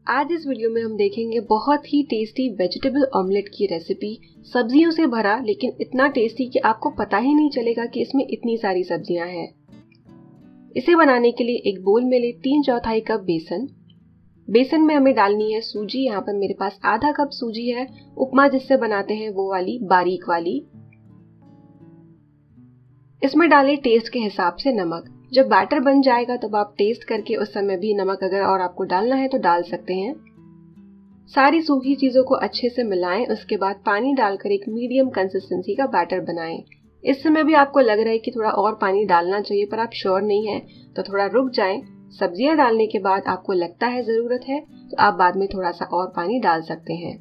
आज इस वीडियो में हम देखेंगे बहुत ही टेस्टी वेजिटेबल ऑमलेट की रेसिपी। सब्जियों से भरा, लेकिन इतना टेस्टी कि आपको पता ही नहीं चलेगा कि इसमें इतनी सारी सब्जियां हैं। इसे बनाने के लिए एक बोल में ले 3/4 कप बेसन। बेसन में हमें डालनी है सूजी। यहाँ पर मेरे पास आधा कप सूजी है, उपमा जिससे बनाते हैं वो वाली, बारीक वाली। इसमें डालें टेस्ट के हिसाब से नमक। जब बैटर बन जाएगा तब आप टेस्ट करके उस समय भी नमक अगर और आपको डालना है तो डाल सकते हैं। सारी सूखी चीजों को अच्छे से मिलाएं। उसके बाद पानी डालकर एक मीडियम कंसिस्टेंसी का बैटर बनाएं। इस समय भी आपको लग रहा है कि थोड़ा और पानी डालना चाहिए, पर आप श्योर नहीं है तो थोड़ा रुक जाएं। सब्जियां डालने के बाद आपको लगता है जरूरत है तो आप बाद में थोड़ा सा और पानी डाल सकते हैं।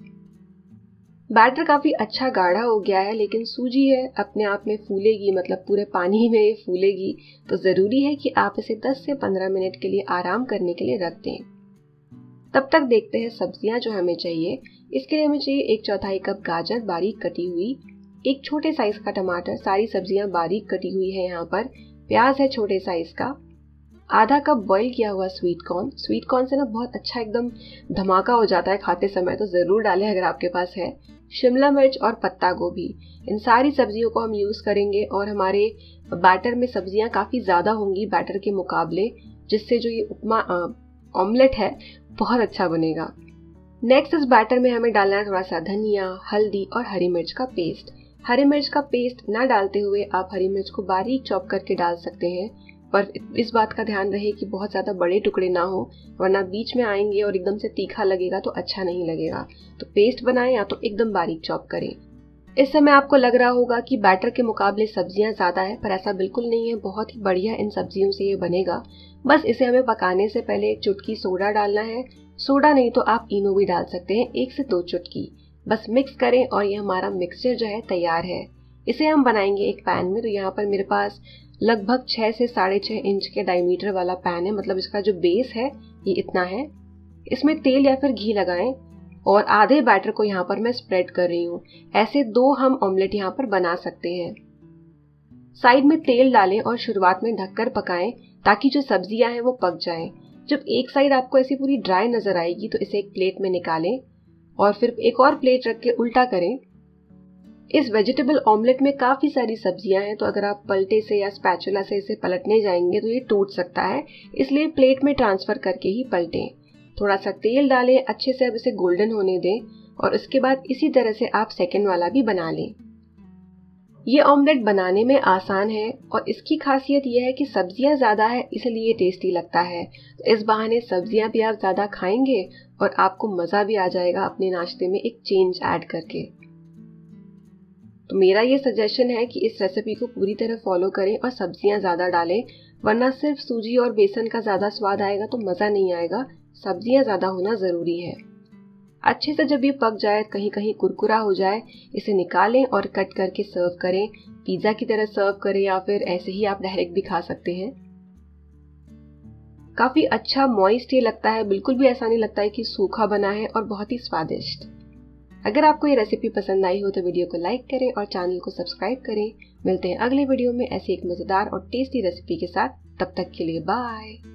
बैटर काफी अच्छा गाढ़ा हो गया है, लेकिन सूजी है अपने आप में फूलेगी, मतलब पूरे पानी में ये फूलेगी, तो जरूरी है कि आप इसे 10 से 15 मिनट के लिए आराम करने के लिए रख दें। तब तक देखते हैं सब्जियां जो हमें चाहिए। इसके लिए हमें चाहिए 1/4 कप गाजर बारीक कटी हुई, एक छोटे साइज का टमाटर, सारी सब्जियां बारीक कटी हुई है यहाँ पर, प्याज है छोटे साइज का, आधा कप बॉईल किया हुआ स्वीट कॉर्न। स्वीट कॉर्न से ना बहुत अच्छा एकदम धमाका हो जाता है खाते समय, तो जरूर डालें अगर आपके पास है। शिमला मिर्च और पत्ता गोभी, इन सारी सब्जियों को हम यूज करेंगे और हमारे बैटर में सब्जियां काफी ज्यादा होंगी बैटर के मुकाबले, जिससे जो ये उपमा ऑमलेट है बहुत अच्छा बनेगा। नेक्स्ट इस बैटर में हमें डालना है थोड़ा सा धनिया, हल्दी और हरी मिर्च का पेस्ट। हरी मिर्च का पेस्ट ना डालते हुए आप हरी मिर्च को बारीक चॉप करके डाल सकते हैं, पर इस बात का ध्यान रहे कि बहुत ज्यादा बड़े टुकड़े ना हो, वरना बीच में आएंगे और एकदम से तीखा लगेगा तो अच्छा नहीं लगेगा। तो पेस्ट बनाएं या तो एकदम बारीक चॉप करें। इस समय आपको लग रहा होगा कि बैटर के मुकाबले सब्जियां ज्यादा है, पर ऐसा बिल्कुल नहीं है। बहुत ही बढ़िया इन सब्जियों से ये बनेगा। बस इसे हमें पकाने से पहले एक चुटकी सोडा डालना है। सोडा नहीं तो आप इनो भी डाल सकते हैं, 1 से 2 चुटकी। बस मिक्स करें और ये हमारा मिक्सचर जो है तैयार है। इसे हम बनाएंगे एक पैन में। तो यहाँ पर मेरे पास लगभग 6 से 6.5 इंच के डायमीटर वाला पैन है, मतलब इसका जो बेस है ये इतना है। इसमें तेल या फिर घी लगाएं और आधे बैटर को यहाँ पर मैं स्प्रेड कर रही हूँ। ऐसे 2 हम ऑमलेट यहाँ पर बना सकते हैं। साइड में तेल डालें और शुरुआत में ढककर पकाएं ताकि जो सब्जियां हैं वो पक जाएं। जब एक साइड आपको ऐसी पूरी ड्राई नजर आएगी तो इसे एक प्लेट में निकालें और फिर एक और प्लेट रख के उल्टा करें। इस वेजिटेबल ऑमलेट में काफी सारी सब्जियां हैं, तो अगर आप पलटे से या स्पैचुला से इसे पलटने जाएंगे तो ये टूट सकता है, इसलिए प्लेट में ट्रांसफर करके ही पलटें। थोड़ा सा तेल डालें, अच्छे से अब इसे गोल्डन होने दें और उसके बाद इसी तरह से आप सेकंड वाला भी बना लें। ये ऑमलेट बनाने में आसान है और इसकी खासियत यह है कि सब्जियां ज्यादा है, इसलिए टेस्टी लगता है। तो इस बहाने सब्जियां भी आप ज्यादा खाएंगे और आपको मजा भी आ जाएगा अपने नाश्ते में एक चेंज ऐड करके। तो मेरा ये सजेशन है कि इस रेसिपी को पूरी तरह फॉलो करें और सब्जियां ज्यादा डालें, वरना सिर्फ सूजी और बेसन का ज्यादा स्वाद आएगा तो मजा नहीं आएगा। सब्जियां ज्यादा होना जरूरी है। अच्छे से जब ये पक जाए, कहीं कहीं कुरकुरा हो जाए, इसे निकालें और कट करके सर्व करें। पिज्जा की तरह सर्व करें या फिर ऐसे ही आप डायरेक्ट भी खा सकते हैं। काफी अच्छा मॉइस्ट ये लगता है, बिल्कुल भी ऐसा नहीं लगता है कि सूखा बना है, और बहुत ही स्वादिष्ट। अगर आपको ये रेसिपी पसंद आई हो तो वीडियो को लाइक करें और चैनल को सब्सक्राइब करें। मिलते हैं अगले वीडियो में ऐसी एक मजेदार और टेस्टी रेसिपी के साथ। तब तक के लिए बाय।